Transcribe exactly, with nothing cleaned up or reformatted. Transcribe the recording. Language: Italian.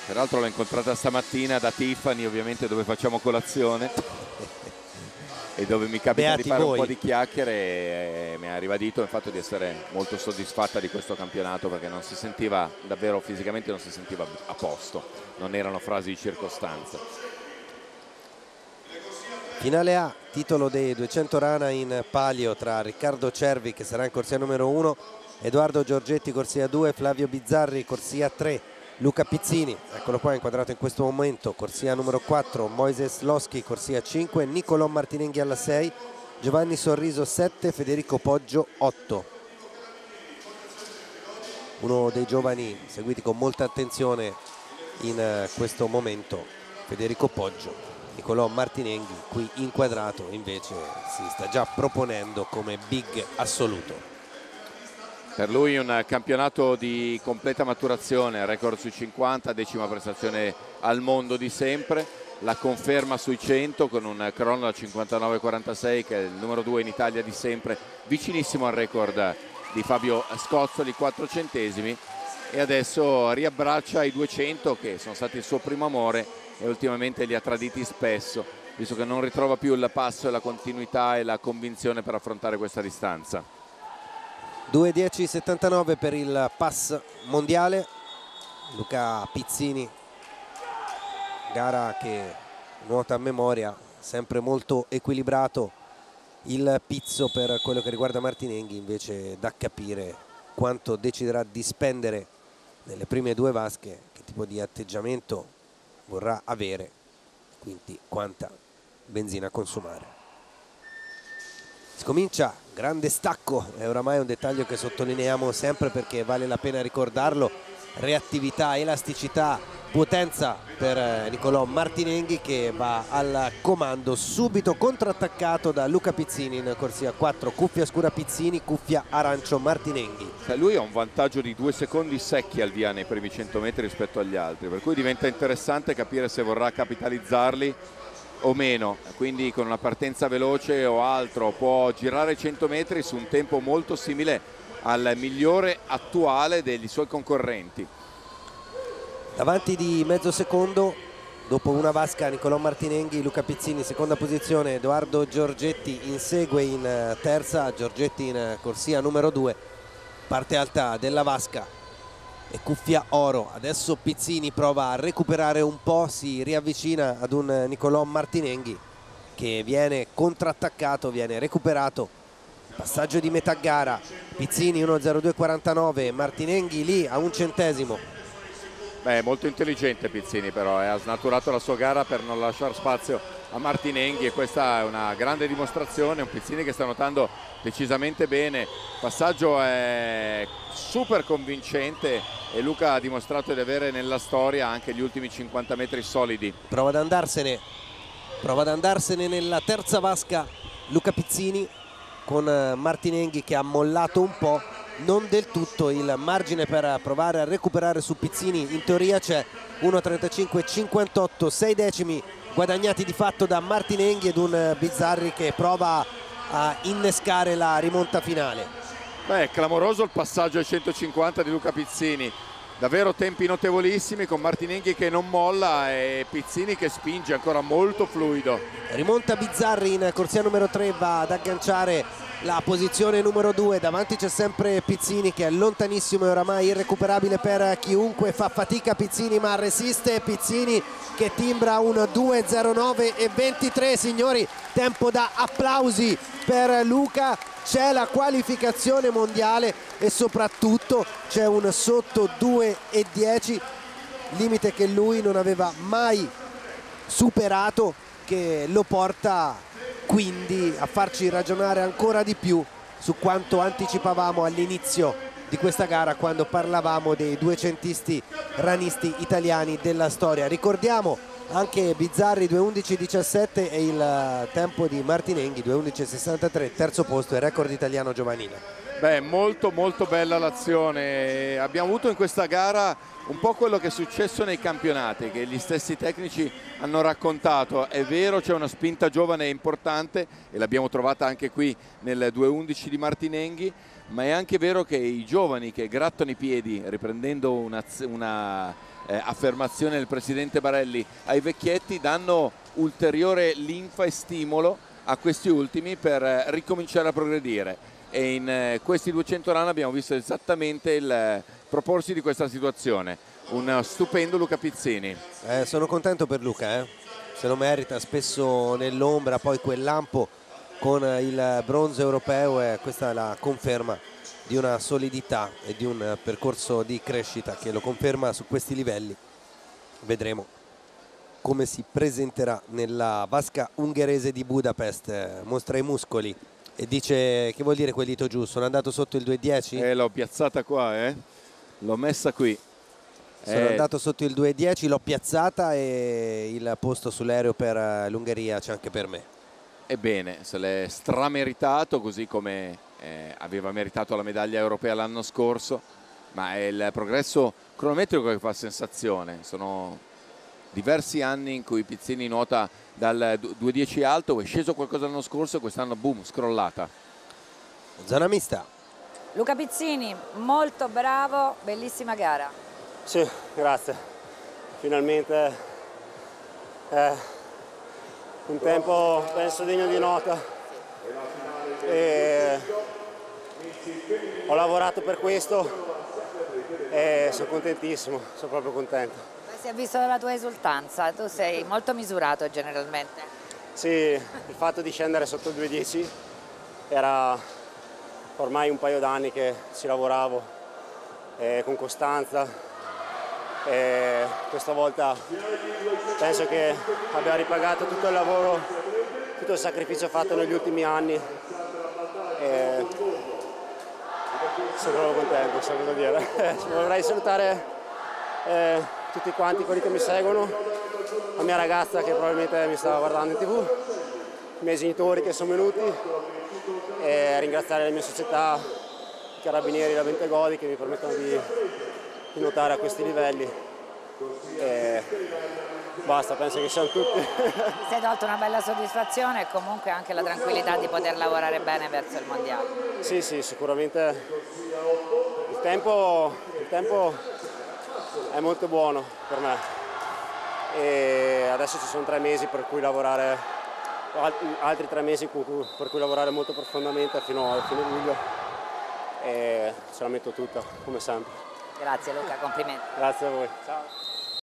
Peraltro l'ho incontrata stamattina da Tiffany, ovviamente, dove facciamo colazione e dove mi capita Beati di fare voi. un po' di chiacchiere, e mi ha ribadito il fatto di essere molto soddisfatta di questo campionato, perché non si sentiva davvero, fisicamente non si sentiva a posto, non erano frasi di circostanza. Finale A, titolo dei duecento rana in palio tra Riccardo Cervi, che sarà in corsia numero uno, Edoardo Giorgetti corsia due, Flavio Bizzarri corsia tre, Luca Pizzini, eccolo qua inquadrato in questo momento, corsia numero quattro, Moises Loschi corsia cinque, Nicolò Martinenghi alla sei, Giovanni Sorriso sette, Federico Poggio otto. Uno dei giovani seguiti con molta attenzione in questo momento, Federico Poggio. Nicolò Martinenghi qui inquadrato invece si sta già proponendo come big assoluto. Per lui un campionato di completa maturazione, record sui cinquanta, decima prestazione al mondo di sempre, la conferma sui cento con un crono da cinquantanove quarantasei che è il numero due in Italia di sempre, vicinissimo al record di Fabio Scozzoli, quattro centesimi, e adesso riabbraccia i duecento che sono stati il suo primo amore e ultimamente li ha traditi spesso, visto che non ritrova più il passo e la continuità e la convinzione per affrontare questa distanza. due dieci settantanove per il pass mondiale. Luca Pizzini, gara che nuota a memoria, sempre molto equilibrato il pizzo. Per quello che riguarda Martinenghi invece da capire quanto deciderà di spendere nelle prime due vasche, che tipo di atteggiamento vorrà avere, quindi quanta benzina consumare. Si comincia, grande stacco, è oramai un dettaglio che sottolineiamo sempre perché vale la pena ricordarlo, reattività, elasticità, potenza per Nicolò Martinenghi, che va al comando subito contrattaccato da Luca Pizzini in corsia quattro, cuffia scura Pizzini, cuffia arancio Martinenghi. Lui ha un vantaggio di due secondi secchi al via nei primi cento metri rispetto agli altri, per cui diventa interessante capire se vorrà capitalizzarli o meno, quindi con una partenza veloce o altro può girare cento metri su un tempo molto simile al migliore attuale degli suoi concorrenti. Davanti di mezzo secondo, dopo una vasca, Nicolò Martinenghi, Luca Pizzini seconda posizione, Edoardo Giorgetti insegue in terza, Giorgetti in corsia numero due, parte alta della vasca e cuffia oro. Adesso Pizzini prova a recuperare un po', si riavvicina ad un Nicolò Martinenghi che viene contrattaccato, viene recuperato. Passaggio di metà gara, Pizzini uno zero due quarantanove, Martinenghi lì a un centesimo. Beh, molto intelligente Pizzini, però eh. ha snaturato la sua gara per non lasciare spazio a Martinenghi, e questa è una grande dimostrazione. Un Pizzini che sta nuotando decisamente bene, il passaggio è super convincente e Luca ha dimostrato di avere nella storia anche gli ultimi cinquanta metri solidi. Prova ad andarsene, prova ad andarsene nella terza vasca Luca Pizzini, con Martinenghi che ha mollato un po', non del tutto. Il margine per provare a recuperare su Pizzini in teoria c'è, uno trentacinque cinquantotto, sei decimi guadagnati di fatto da Martinenghi ed un Bizzarri che prova a innescare la rimonta finale. Beh, è clamoroso il passaggio ai centocinquanta di Luca Pizzini, davvero tempi notevolissimi, con Martinenghi che non molla e Pizzini che spinge ancora molto fluido. Rimonta Bizzarri in corsia numero tre, va ad agganciare la posizione numero due. Davanti c'è sempre Pizzini che è lontanissimo e oramai irrecuperabile per chiunque. Fa fatica Pizzini ma resiste. Pizzini che timbra un due zero nove e ventitré, signori, tempo da applausi per Luca. C'è la qualificazione mondiale e soprattutto c'è un sotto due e dieci, limite che lui non aveva mai superato, che lo porta quindi a farci ragionare ancora di più su quanto anticipavamo all'inizio di questa gara, quando parlavamo dei duecentisti ranisti italiani della storia. Ricordiamo anche Bizzarri due undici diciassette e il tempo di Martinenghi due undici sessantatré, terzo posto e record italiano giovanile. Beh, molto molto bella l'azione. Abbiamo avuto in questa gara un po' quello che è successo nei campionati, che gli stessi tecnici hanno raccontato. È vero, c'è una spinta giovane importante e l'abbiamo trovata anche qui nel due undici di Martinenghi, ma è anche vero che i giovani che grattano i piedi, riprendendo una, una eh, affermazione del presidente Barelli, ai vecchietti danno ulteriore linfa e stimolo a questi ultimi per ricominciare a progredire. E in eh, questi duecento run abbiamo visto esattamente il eh, proporsi di questa situazione. Un stupendo Luca Pizzini. Eh, sono contento per Luca, eh? Se lo merita, spesso nell'ombra, poi quel lampo con il bronzo europeo, e questa è la conferma di una solidità e di un percorso di crescita che lo conferma su questi livelli. Vedremo come si presenterà nella vasca ungherese di Budapest. Mostra i muscoli e dice: che vuol dire quel dito giù? Sono andato sotto il due dieci? Eh, l'ho piazzata qua, eh? L'ho messa qui. Sono eh. andato sotto il due dieci, l'ho piazzata e il posto sull'aereo per l'Ungheria c'è anche per me. Ebbene, se l'è strameritato, così come eh, aveva meritato la medaglia europea l'anno scorso, ma è il progresso cronometrico che fa sensazione. Sono diversi anni in cui Pizzini nuota dal due dieci alto, è sceso qualcosa l'anno scorso e quest'anno boom, scrollata. Zona mista. Luca Pizzini, molto bravo, bellissima gara. Sì, grazie. Finalmente eh, un tempo penso degno di nota. E ho lavorato per questo e sono contentissimo, sono proprio contento. Si è visto dalla tua esultanza, tu sei molto misurato generalmente. Sì, il fatto di scendere sotto il due dieci era ormai un paio d'anni che ci lavoravo eh, con costanza e questa volta penso che abbia ripagato tutto il lavoro, tutto il sacrificio fatto negli ultimi anni e sono proprio contento, so cosa dire. Vorrei salutare eh, tutti quanti quelli che mi seguono, la mia ragazza che probabilmente mi stava guardando in tv, i miei genitori che sono venuti e ringraziare le mie società, i carabinieri, la Bentegodi che mi permettono di, di nuotare a questi livelli e basta, penso che siamo tutti. Ti sei tolto una bella soddisfazione e comunque anche la tranquillità di poter lavorare bene verso il mondiale. Sì, sì, sicuramente il tempo, il tempo è molto buono per me e adesso ci sono tre mesi per cui lavorare, altri tre mesi per cui lavorare molto profondamente fino a fine luglio e ce la metto tutta come sempre. Grazie Luca, complimenti. Grazie a voi. Ciao.